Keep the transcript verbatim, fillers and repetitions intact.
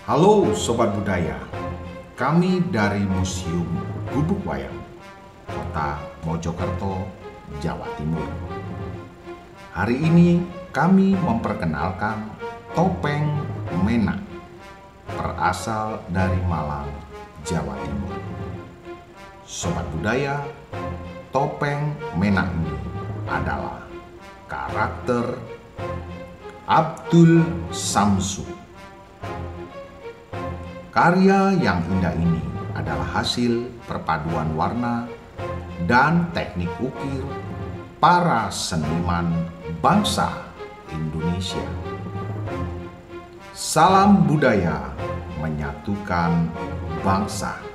Halo Sobat Budaya, kami dari Museum Gubuk Wayang, Kota Mojokerto, Jawa Timur. Hari ini kami memperkenalkan topeng Menak, berasal dari Malang, Jawa Timur. Sobat Budaya, topeng Menak ini adalah karakter Abdul Samsu. Karya yang indah ini adalah hasil perpaduan warna dan teknik ukir para seniman bangsa Indonesia. Salam budaya menyatukan bangsa.